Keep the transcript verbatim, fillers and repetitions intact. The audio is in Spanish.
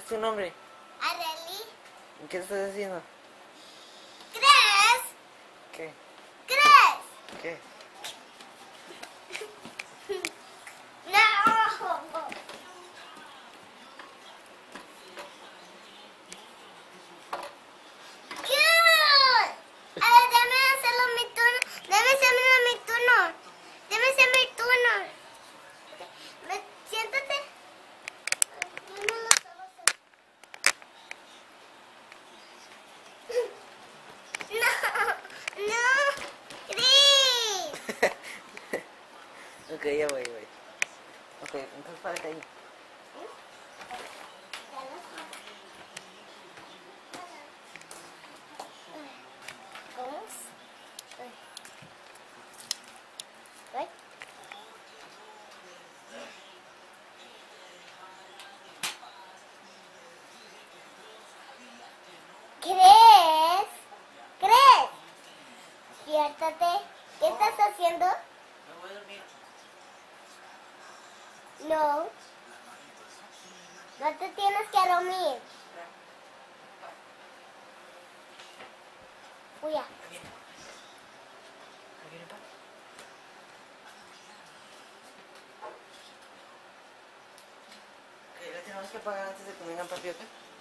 es tu nombre? Arely. ¿Y qué estás haciendo? ¿Crees? ¿Qué? ¿Crees? ¿Qué? No. Cute. Ah, déjame hacerlo mi turno. Déjame hacerlo mi turno. Déjame hacer mi turno. Ve, siéntate. Yo no lo sabo hacer. No, no, Chris. Ok, ya voy, voy. Ok, entonces párate ahí. Vamos. Right? ¿Crees? ¿Crees? Despiértate. ¿Qué estás haciendo? Me voy a dormir. No. No te tienes que dormir. Uy, ya. Ahí viene. Ahí viene, pa. Ok, la tenemos que apagar antes de que vengan papi, ¿ok?